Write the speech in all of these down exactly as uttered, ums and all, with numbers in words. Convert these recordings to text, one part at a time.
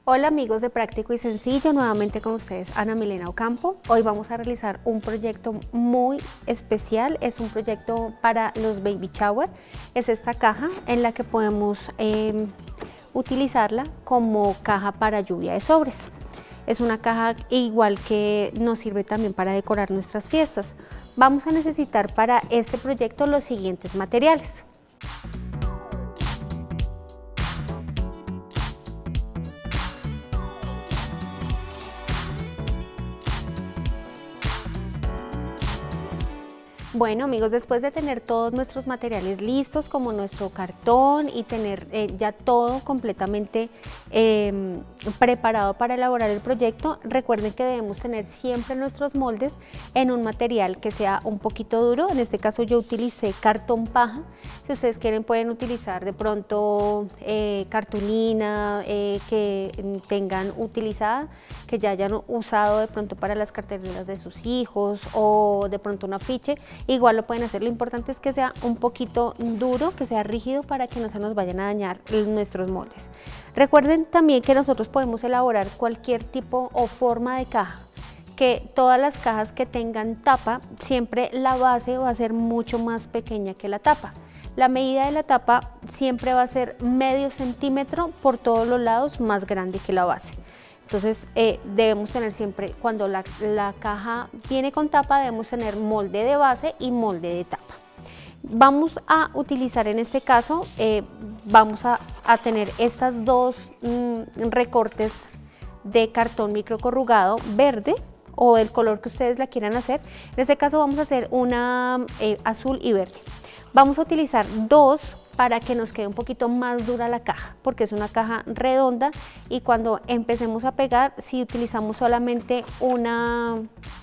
Hola amigos de Práctico y Sencillo, nuevamente con ustedes Ana Milena Ocampo. Hoy vamos a realizar un proyecto muy especial, es un proyecto para los baby shower. Es esta caja en la que podemos eh, utilizarla como caja para lluvia de sobres. Es una caja igual que nos sirve también para decorar nuestras fiestas. Vamos a necesitar para este proyecto los siguientes materiales. Bueno amigos, después de tener todos nuestros materiales listos como nuestro cartón y tener eh, ya todo completamente eh, preparado para elaborar el proyecto, recuerden que debemos tener siempre nuestros moldes en un material que sea un poquito duro. En este caso yo utilicé cartón paja. Si ustedes quieren pueden utilizar de pronto eh, cartulina eh, que tengan utilizada, que ya hayan usado de pronto para las carteleras de sus hijos o de pronto un afiche. Igual lo pueden hacer, lo importante es que sea un poquito duro, que sea rígido para que no se nos vayan a dañar nuestros moldes. Recuerden también que nosotros podemos elaborar cualquier tipo o forma de caja, que todas las cajas que tengan tapa, siempre la base va a ser mucho más pequeña que la tapa. La medida de la tapa siempre va a ser medio centímetro por todos los lados más grande que la base. Entonces eh, debemos tener siempre, cuando la, la caja viene con tapa, debemos tener molde de base y molde de tapa. Vamos a utilizar en este caso, eh, vamos a, a tener estas dos mm, recortes de cartón microcorrugado verde o el color que ustedes la quieran hacer. En este caso vamos a hacer una eh, azul y verde. Vamos a utilizar dos para que nos quede un poquito más dura la caja, porque es una caja redonda y cuando empecemos a pegar, si utilizamos solamente una,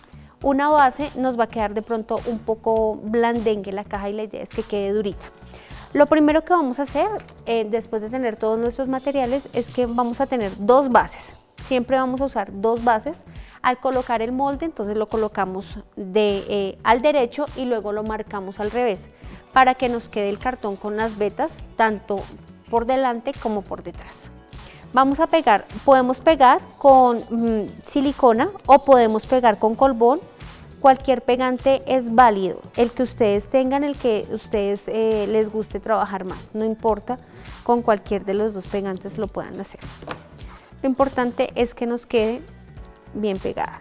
una base, nos va a quedar de pronto un poco blandengue la caja y la idea es que quede durita. Lo primero que vamos a hacer, eh, después de tener todos nuestros materiales, es que vamos a tener dos bases. Siempre vamos a usar dos bases. Al colocar el molde, entonces lo colocamos de, eh, al derecho y luego lo marcamos al revés, para que nos quede el cartón con las vetas tanto por delante como por detrás. Vamos a pegar, podemos pegar con mmm, silicona o podemos pegar con colbón. Cualquier pegante es válido, el que ustedes tengan, el que ustedes eh, les guste trabajar más, no importa, con cualquier de los dos pegantes lo puedan hacer. Lo importante es que nos quede bien pegada.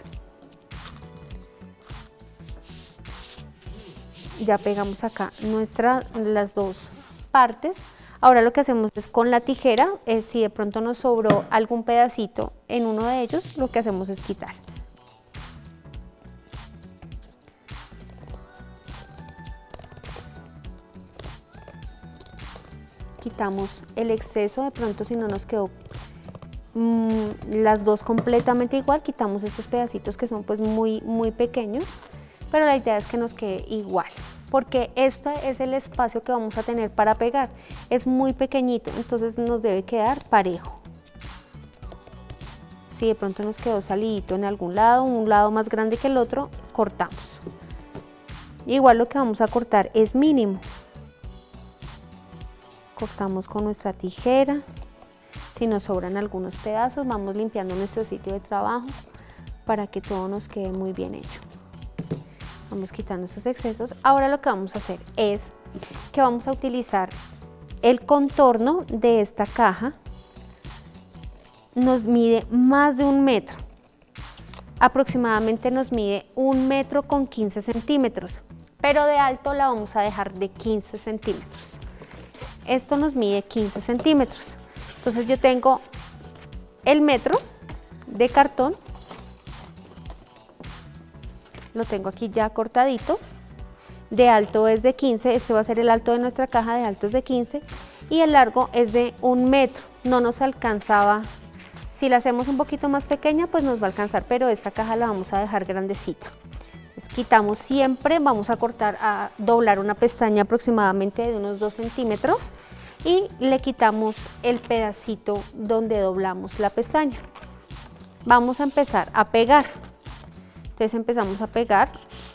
Ya pegamos acá nuestras las dos partes. Ahora lo que hacemos es con la tijera, eh, si de pronto nos sobró algún pedacito en uno de ellos, lo que hacemos es quitar. Quitamos el exceso, de pronto si no nos quedó mmm, las dos completamente igual, quitamos estos pedacitos que son pues muy, muy pequeños. Pero la idea es que nos quede igual, porque este es el espacio que vamos a tener para pegar. Es muy pequeñito, entonces nos debe quedar parejo. Si de pronto nos quedó salidito en algún lado, un lado más grande que el otro, cortamos. Igual lo que vamos a cortar es mínimo. Cortamos con nuestra tijera. Si nos sobran algunos pedazos, vamos limpiando nuestro sitio de trabajo para que todo nos quede muy bien hecho. Vamos quitando esos excesos. Ahora lo que vamos a hacer es que vamos a utilizar el contorno de esta caja. Nos mide más de un metro. Aproximadamente nos mide un metro con quince centímetros, pero de alto la vamos a dejar de quince centímetros. Esto nos mide quince centímetros. Entonces yo tengo el metro de cartón. Lo tengo aquí ya cortadito, de alto es de quince, este va a ser el alto de nuestra caja, de alto es de quince y el largo es de un metro, no nos alcanzaba, si la hacemos un poquito más pequeña pues nos va a alcanzar, pero esta caja la vamos a dejar grandecita. Entonces, quitamos siempre, vamos a cortar, a doblar una pestaña aproximadamente de unos dos centímetros y le quitamos el pedacito donde doblamos la pestaña. Vamos a empezar a pegar. Entonces empezamos a pegar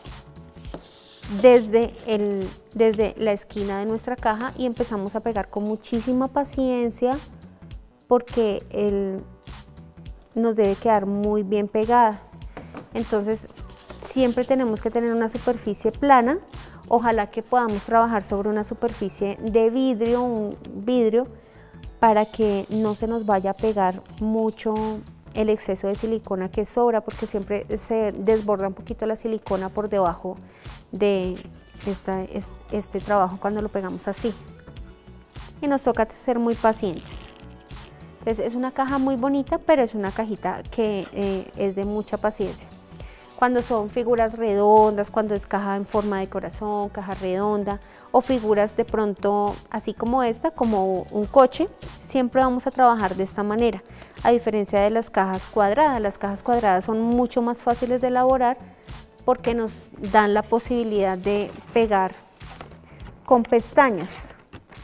desde, el, desde la esquina de nuestra caja y empezamos a pegar con muchísima paciencia porque el, nos debe quedar muy bien pegada. Entonces siempre tenemos que tener una superficie plana. Ojalá que podamos trabajar sobre una superficie de vidrio, un vidrio, para que no se nos vaya a pegar mucho el exceso de silicona que sobra, porque siempre se desborda un poquito la silicona por debajo de esta, este trabajo cuando lo pegamos así. Y nos toca ser muy pacientes. Entonces es una caja muy bonita, pero es una cajita que eh, es de mucha paciencia. Cuando son figuras redondas, cuando es caja en forma de corazón, caja redonda, o figuras de pronto así como esta, como un coche, siempre vamos a trabajar de esta manera, a diferencia de las cajas cuadradas. Las cajas cuadradas son mucho más fáciles de elaborar porque nos dan la posibilidad de pegar con pestañas.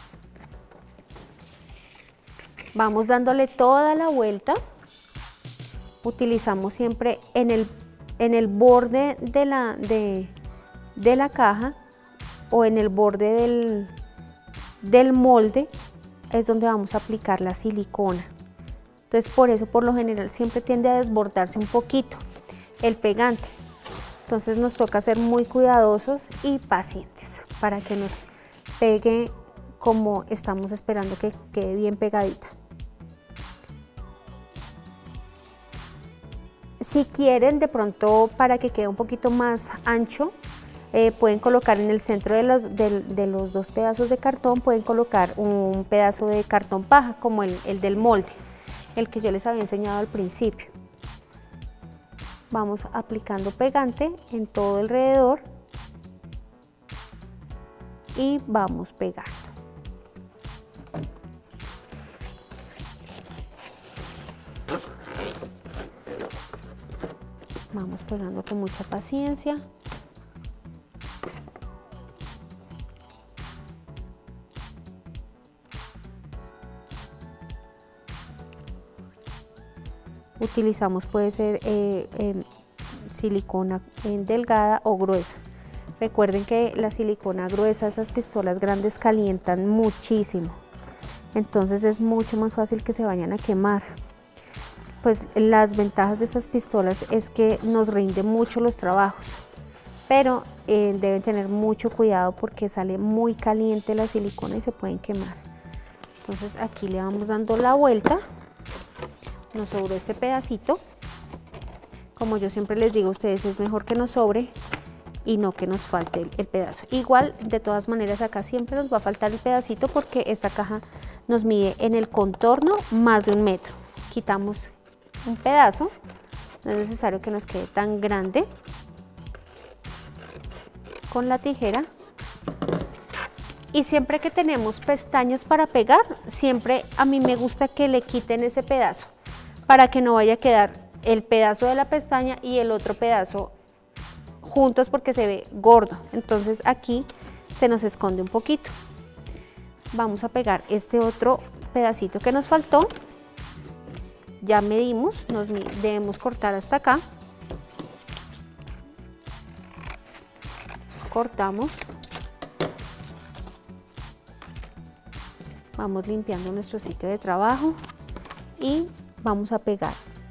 Vamos dándole toda la vuelta, utilizamos siempre en el en el borde de la, de, de la caja o en el borde del, del molde es donde vamos a aplicar la silicona. Entonces por eso por lo general siempre tiende a desbordarse un poquito el pegante. Entonces nos toca ser muy cuidadosos y pacientes para que nos pegue como estamos esperando que quede bien pegadita. Si quieren de pronto para que quede un poquito más ancho, eh, pueden colocar en el centro de los, de, de los dos pedazos de cartón, pueden colocar un pedazo de cartón paja como el, el del molde, el que yo les había enseñado al principio. Vamos aplicando pegante en todo alrededor y vamos pegando. Vamos pegando con mucha paciencia. Utilizamos, puede ser eh, eh, silicona eh, delgada o gruesa. Recuerden que la silicona gruesa, esas pistolas grandes calientan muchísimo. Entonces es mucho más fácil que se vayan a quemar. Pues las ventajas de esas pistolas es que nos rinde mucho los trabajos, pero eh, deben tener mucho cuidado porque sale muy caliente la silicona y se pueden quemar. Entonces aquí le vamos dando la vuelta, nos sobró este pedacito. Como yo siempre les digo a ustedes, es mejor que nos sobre y no que nos falte el, el pedazo. Igual, de todas maneras, acá siempre nos va a faltar el pedacito porque esta caja nos mide en el contorno más de un metro. Quitamos un pedazo, no es necesario que nos quede tan grande. Con la tijera, y siempre que tenemos pestañas para pegar, siempre a mí me gusta que le quiten ese pedazo para que no vaya a quedar el pedazo de la pestaña y el otro pedazo juntos porque se ve gordo. Entonces aquí se nos esconde un poquito. Vamos a pegar este otro pedacito que nos faltó. Ya medimos, nos debemos cortar hasta acá. Cortamos. Vamos limpiando nuestro sitio de trabajo y vamos a pegar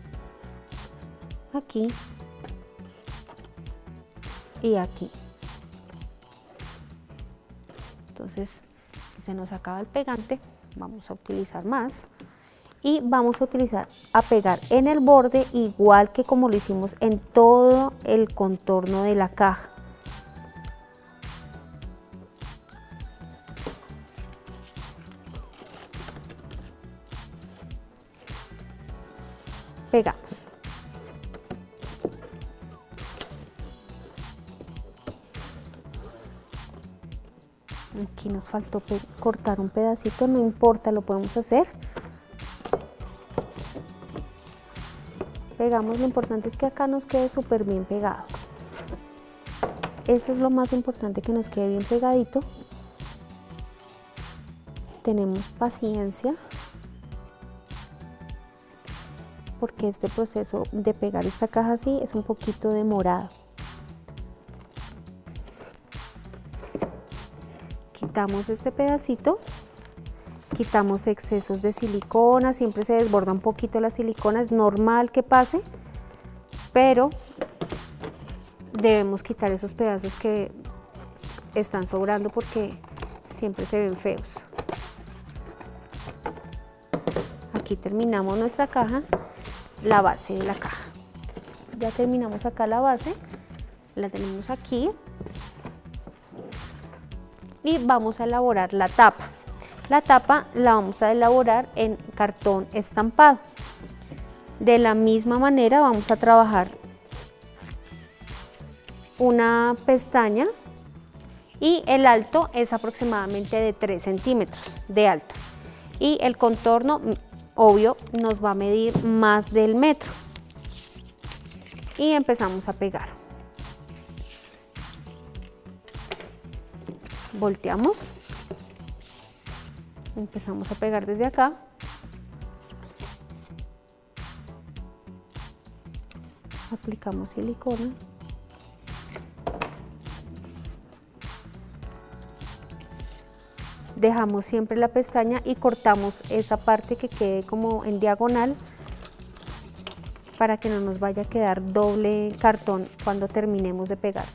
aquí y aquí. Entonces, si se nos acaba el pegante, vamos a utilizar más. Y vamos a utilizar a pegar en el borde igual que como lo hicimos en todo el contorno de la caja. Pegamos. Aquí nos faltó cortar un pedacito, no importa, lo podemos hacer. Pegamos, lo importante es que acá nos quede súper bien pegado. Eso es lo más importante, que nos quede bien pegadito. Tenemos paciencia, porque este proceso de pegar esta caja así es un poquito demorado. Quitamos este pedacito Quitamos excesos de silicona, siempre se desborda un poquito la silicona, es normal que pase, pero debemos quitar esos pedazos que están sobrando porque siempre se ven feos. Aquí terminamos nuestra caja, la base de la caja. Ya terminamos acá la base, la tenemos aquí y vamos a elaborar la tapa. La tapa la vamos a elaborar en cartón estampado. De la misma manera vamos a trabajar una pestaña y el alto es aproximadamente de tres centímetros de alto y el contorno, obvio, nos va a medir más del metro y empezamos a pegar. Volteamos, empezamos a pegar desde acá, aplicamos silicona, dejamos siempre la pestaña y cortamos esa parte que quede como en diagonal para que no nos vaya a quedar doble cartón cuando terminemos de pegar.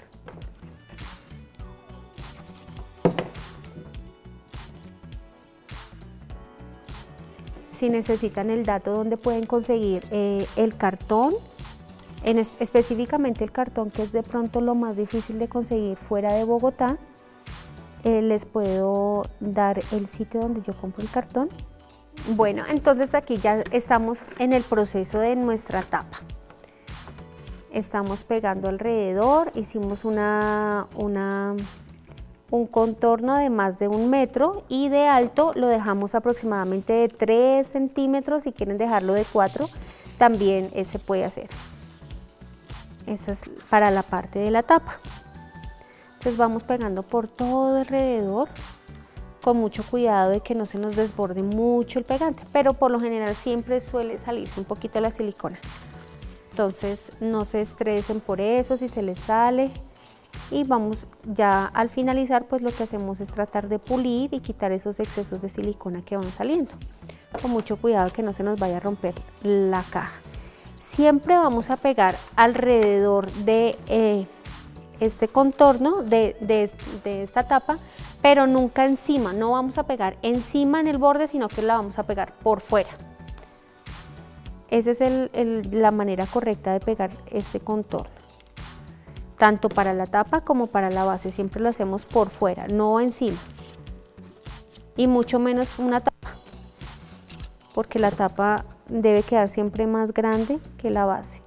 Si necesitan el dato donde pueden conseguir eh, el cartón, en es, específicamente el cartón que es de pronto lo más difícil de conseguir fuera de Bogotá, eh, les puedo dar el sitio donde yo compro el cartón. Bueno, entonces aquí ya estamos en el proceso de nuestra tapa. Estamos pegando alrededor, hicimos una, una un contorno de más de un metro y de alto lo dejamos aproximadamente de tres centímetros, si quieren dejarlo de cuatro también eh, se puede hacer. Esa es para la parte de la tapa. Entonces vamos pegando por todo alrededor con mucho cuidado de que no se nos desborde mucho el pegante, pero por lo general siempre suele salirse un poquito la silicona. Entonces no se estresen por eso si se les sale. Y vamos ya al finalizar, pues lo que hacemos es tratar de pulir y quitar esos excesos de silicona que van saliendo. Con mucho cuidado que no se nos vaya a romper la caja. Siempre vamos a pegar alrededor de eh, este contorno de, de, de esta tapa, pero nunca encima. No vamos a pegar encima en el borde, sino que la vamos a pegar por fuera. Esa es el, el, la manera correcta de pegar este contorno. Tanto para la tapa como para la base, siempre lo hacemos por fuera, no encima. Y mucho menos una tapa, porque la tapa debe quedar siempre más grande que la base.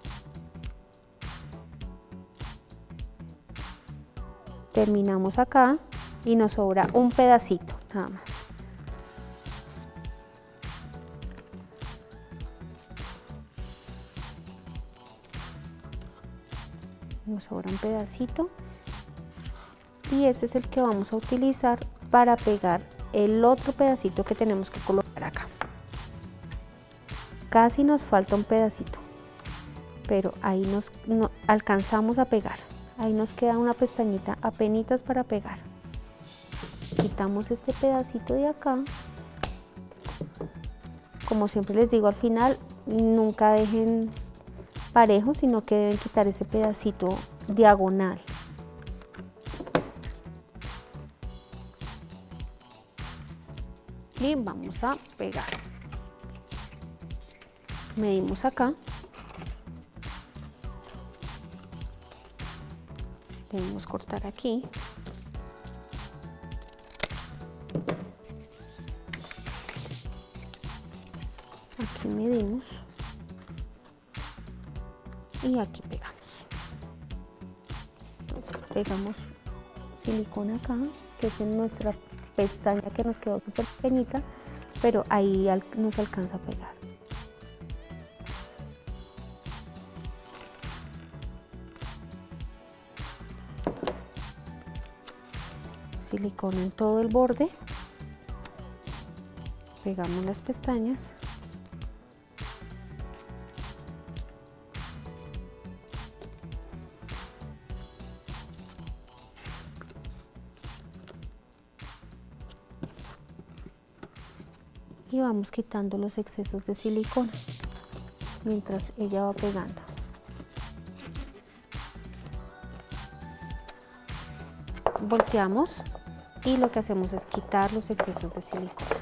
Terminamos acá y nos sobra un pedacito, nada más. Nos sobra un pedacito y ese es el que vamos a utilizar para pegar el otro pedacito que tenemos que colocar acá. Casi nos falta un pedacito, pero ahí nos no, alcanzamos a pegar. Ahí nos queda una pestañita apenitas para pegar. Quitamos este pedacito de acá. Como siempre les digo, al final nunca dejen parejo, sino que deben quitar ese pedacito diagonal. Y vamos a pegar. Medimos acá. Debemos cortar aquí. Aquí medimos. Y aquí pegamos. Entonces pegamos silicona acá, que es en nuestra pestaña que nos quedó súper pequeñita, pero ahí nos alcanza a pegar. Silicona en todo el borde. Pegamos las pestañas. y vamos quitando los excesos de silicona mientras ella va pegando. Volteamos y lo que hacemos es quitar los excesos de silicona.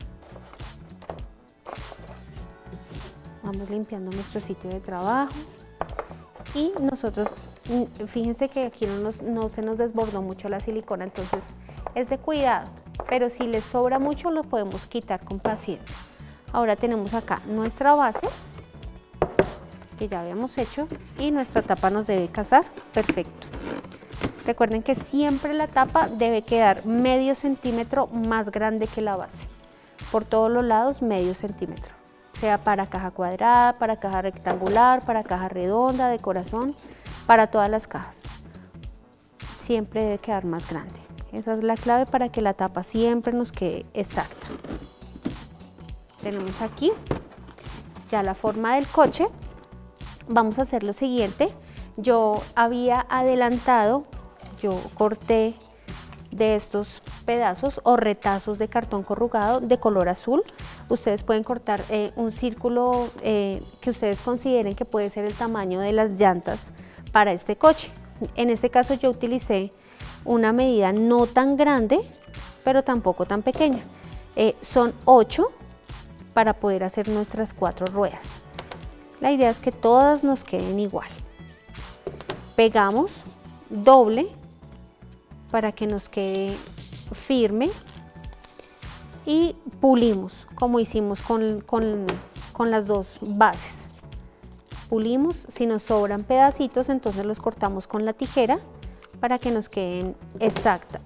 Vamos limpiando nuestro sitio de trabajo y nosotros, fíjense que aquí no, nos, no se nos desbordó mucho la silicona, entonces es de cuidado, pero si les sobra mucho lo podemos quitar con paciencia. Ahora tenemos acá nuestra base que ya habíamos hecho y nuestra tapa nos debe casar perfecto. Recuerden que siempre la tapa debe quedar medio centímetro más grande que la base, por todos los lados medio centímetro, sea para caja cuadrada, para caja rectangular, para caja redonda, de corazón, para todas las cajas. Siempre debe quedar más grande. Esa es la clave para que la tapa siempre nos quede exacta. Tenemos aquí ya la forma del coche. Vamos a hacer lo siguiente. Yo había adelantado, yo corté de estos pedazos o retazos de cartón corrugado de color azul. Ustedes pueden cortar eh, un círculo eh, que ustedes consideren que puede ser el tamaño de las llantas para este coche. En este caso yo utilicé una medida no tan grande, pero tampoco tan pequeña. Eh, son ocho para poder hacer nuestras cuatro ruedas. La idea es que todas nos queden igual. Pegamos doble para que nos quede firme y pulimos como hicimos con, con, con las dos bases. Pulimos, si nos sobran pedacitos entonces los cortamos con la tijera para que nos queden exactas.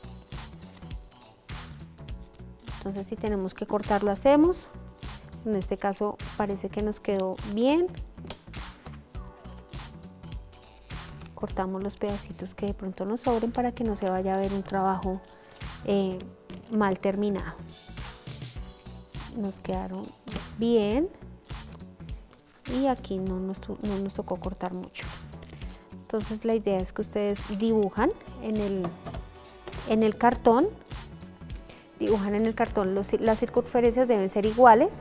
Entonces si tenemos que cortar lo hacemos. En este caso parece que nos quedó bien. Cortamos los pedacitos que de pronto nos sobren para que no se vaya a ver un trabajo eh, mal terminado. Nos quedaron bien y aquí no nos, no nos tocó cortar mucho. Entonces la idea es que ustedes dibujan en el, en el cartón, dibujan en el cartón, los, las circunferencias deben ser iguales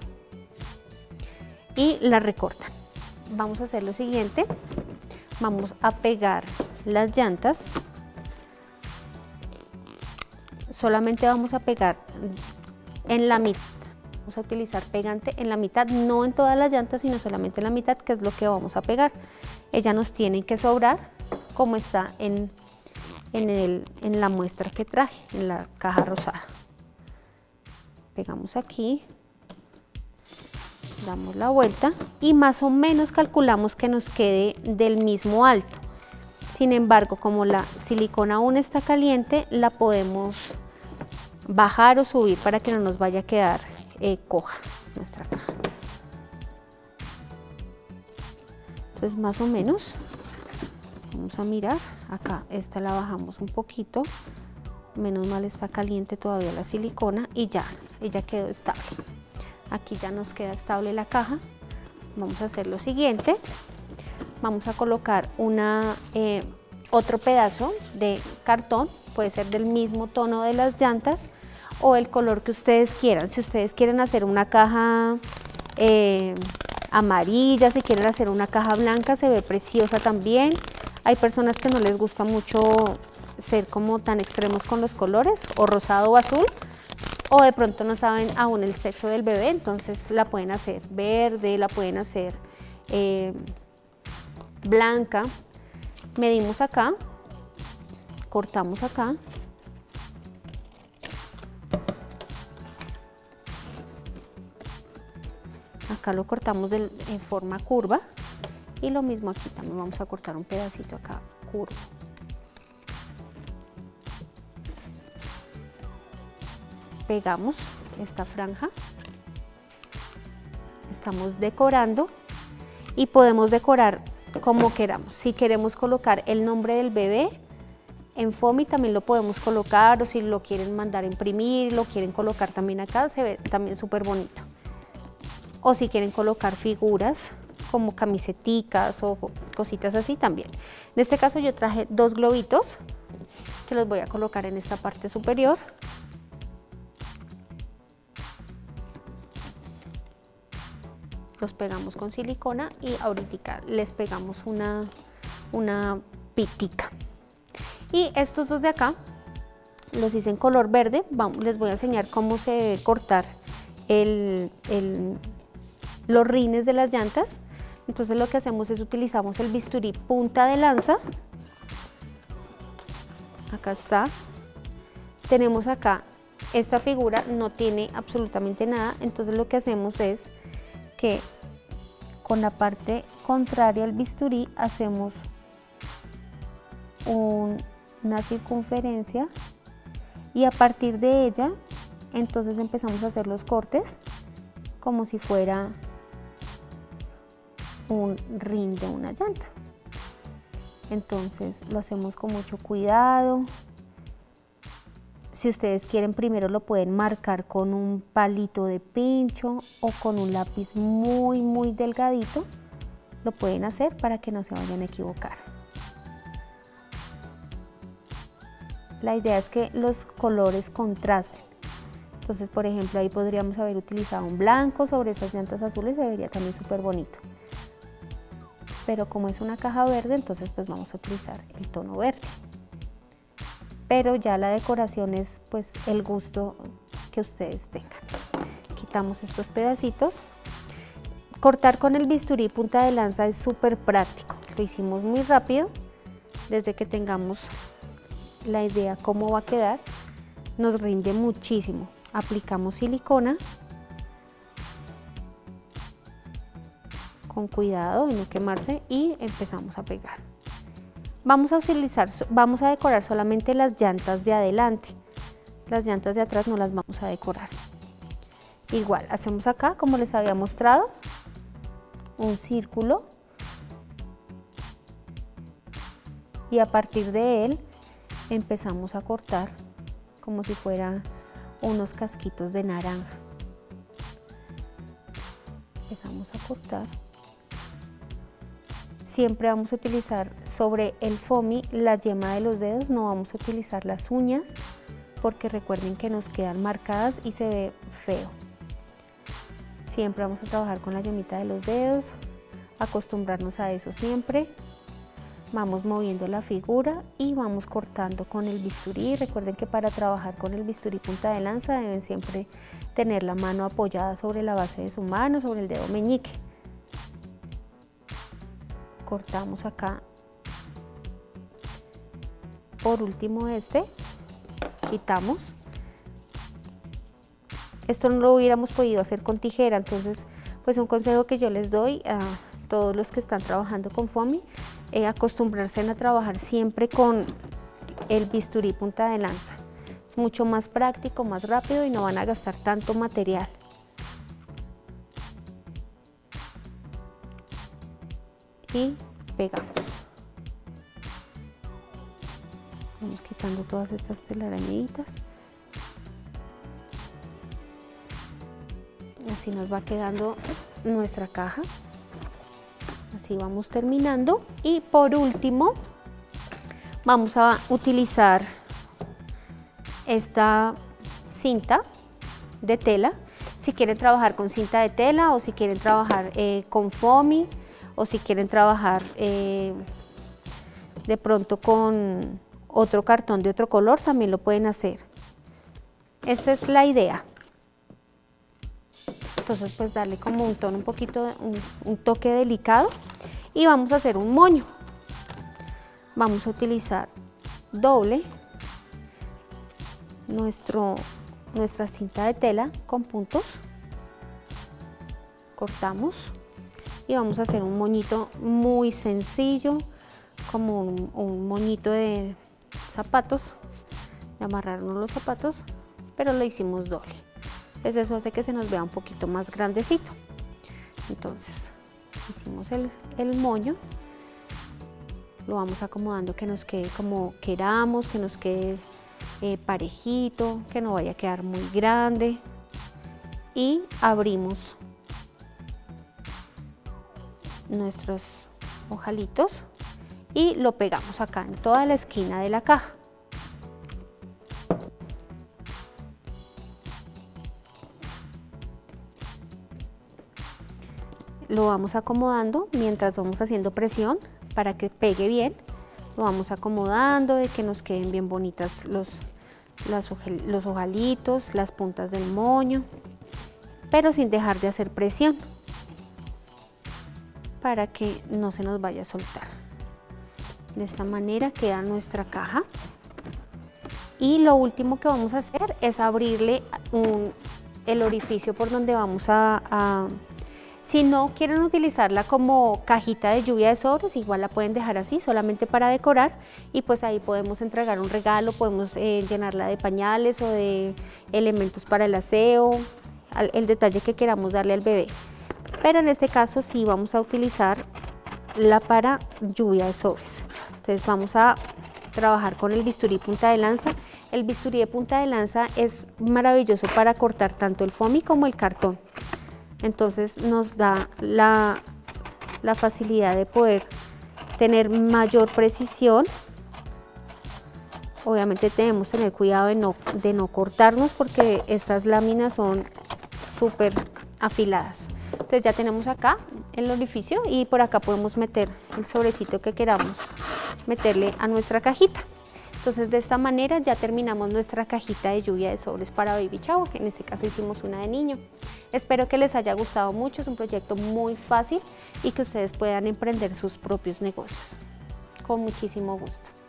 y las recortan. Vamos a hacer lo siguiente. Vamos a pegar las llantas, solamente vamos a pegar en la mitad, vamos a utilizar pegante en la mitad, no en todas las llantas, sino solamente en la mitad, que es lo que vamos a pegar. Ellas nos tienen que sobrar como está en, en, el, en la muestra que traje, en la caja rosada. Pegamos aquí. Damos la vuelta y más o menos calculamos que nos quede del mismo alto. Sin embargo, como la silicona aún está caliente, la podemos bajar o subir para que no nos vaya a quedar eh, coja nuestra caja. Entonces más o menos, vamos a mirar, acá esta la bajamos un poquito, menos mal está caliente todavía la silicona y ya, ella quedó estable. Aquí ya nos queda estable la caja. Vamos a hacer lo siguiente. Vamos a colocar una, eh, otro pedazo de cartón, puede ser del mismo tono de las llantas o el color que ustedes quieran. Si ustedes quieren hacer una caja eh, amarilla, si quieren hacer una caja blanca, se ve preciosa también. Hay personas que no les gusta mucho ser como tan extremos con los colores, o rosado o azul. O de pronto no saben aún el sexo del bebé, entonces la pueden hacer verde, la pueden hacer eh, blanca. Medimos acá, cortamos acá. Acá lo cortamos de, en forma curva y lo mismo aquí también vamos a cortar un pedacito acá curvo. Pegamos esta franja, estamos decorando y podemos decorar como queramos. Si queremos colocar el nombre del bebé en foamy también lo podemos colocar, o si lo quieren mandar a imprimir, lo quieren colocar también acá, se ve también súper bonito. O si quieren colocar figuras como camiseticas o cositas así también. En este caso yo traje dos globitos que los voy a colocar en esta parte superior. los pegamos con silicona y ahorita les pegamos una, una pitica. Y estos dos de acá los hice en color verde. Vamos, les voy a enseñar cómo se debe cortar el, el, los rines de las llantas. Entonces lo que hacemos es utilizamos el bisturí punta de lanza. Acá está. Tenemos acá esta figura, no tiene absolutamente nada, entonces lo que hacemos es que con la parte contraria al bisturí hacemos un, una circunferencia y a partir de ella entonces empezamos a hacer los cortes como si fuera un rin de una llanta. Entonces lo hacemos con mucho cuidado. Si ustedes quieren, primero lo pueden marcar con un palito de pincho o con un lápiz muy muy delgadito. Lo pueden hacer para que no se vayan a equivocar. La idea es que los colores contrasten. Entonces, por ejemplo, ahí podríamos haber utilizado un blanco sobre esas llantas azules, se vería también súper bonito. Pero como es una caja verde, entonces pues vamos a utilizar el tono verde. Pero ya la decoración es pues el gusto que ustedes tengan. Quitamos estos pedacitos. Cortar con el bisturí punta de lanza es súper práctico. Lo hicimos muy rápido. Desde que tengamos la idea cómo va a quedar, nos rinde muchísimo. Aplicamos silicona con cuidado de no quemarse y empezamos a pegar. Vamos a utilizar, vamos a decorar solamente las llantas de adelante. Las llantas de atrás no las vamos a decorar. Igual, hacemos acá, como les había mostrado, un círculo y a partir de él empezamos a cortar como si fuera unos casquitos de naranja. Empezamos a cortar. Siempre vamos a utilizar sobre el foamy la yema de los dedos, no vamos a utilizar las uñas porque recuerden que nos quedan marcadas y se ve feo. Siempre vamos a trabajar con la yemita de los dedos, acostumbrarnos a eso siempre. Vamos moviendo la figura y vamos cortando con el bisturí. Recuerden que para trabajar con el bisturí punta de lanza deben siempre tener la mano apoyada sobre la base de su mano, sobre el dedo meñique. Cortamos acá. Por último este, quitamos. Esto no lo hubiéramos podido hacer con tijera, entonces pues un consejo que yo les doy a todos los que están trabajando con foamy, eh, acostumbrarse a trabajar siempre con el bisturí punta de lanza. Es mucho más práctico, más rápido y no van a gastar tanto material. Y pegamos. Vamos quitando todas estas telarañitas. Así nos va quedando nuestra caja. Así vamos terminando. Y por último, vamos a utilizar esta cinta de tela. Si quieren trabajar con cinta de tela o si quieren trabajar eh, con foamy o si quieren trabajar eh, de pronto con otro cartón de otro color, también lo pueden hacer. Esta es la idea. Entonces pues darle como un tono un poquito, un, un toque delicado y vamos a hacer un moño. Vamos a utilizar doble nuestro, nuestra cinta de tela con puntos, cortamos y vamos a hacer un moñito muy sencillo, como un, un moñito de zapatos, de amarrarnos los zapatos, pero lo hicimos doble. Entonces eso hace que se nos vea un poquito más grandecito. Entonces hicimos el, el moño, lo vamos acomodando que nos quede como queramos, que nos quede eh, parejito, que no vaya a quedar muy grande y abrimos nuestros ojalitos y lo pegamos acá en toda la esquina de la caja. lo vamos acomodando mientras vamos haciendo presión para que pegue bien. Lo vamos acomodando de que nos queden bien bonitas los, los, los ojalitos, las puntas del moño, pero sin dejar de hacer presión para que no se nos vaya a soltar. De esta manera queda nuestra caja. Y lo último que vamos a hacer es abrirle un, el orificio por donde vamos a, a... Si no quieren utilizarla como cajita de lluvia de sobres, igual la pueden dejar así, solamente para decorar. Y pues ahí podemos entregar un regalo, podemos eh, llenarla de pañales o de elementos para el aseo, el, el detalle que queramos darle al bebé. Pero en este caso sí vamos a utilizar la para lluvia de sobres. Entonces vamos a trabajar con el bisturí punta de lanza. El bisturí de punta de lanza es maravilloso para cortar tanto el foamy como el cartón. Entonces nos da la, la facilidad de poder tener mayor precisión. Obviamente debemos tener cuidado de no, de no cortarnos porque estas láminas son súper afiladas. Entonces ya tenemos acá el orificio y por acá podemos meter el sobrecito que queramos meterle a nuestra cajita. Entonces de esta manera ya terminamos nuestra cajita de lluvia de sobres para Baby Shower, que en este caso hicimos una de niño. Espero que les haya gustado mucho, es un proyecto muy fácil y que ustedes puedan emprender sus propios negocios. Con muchísimo gusto.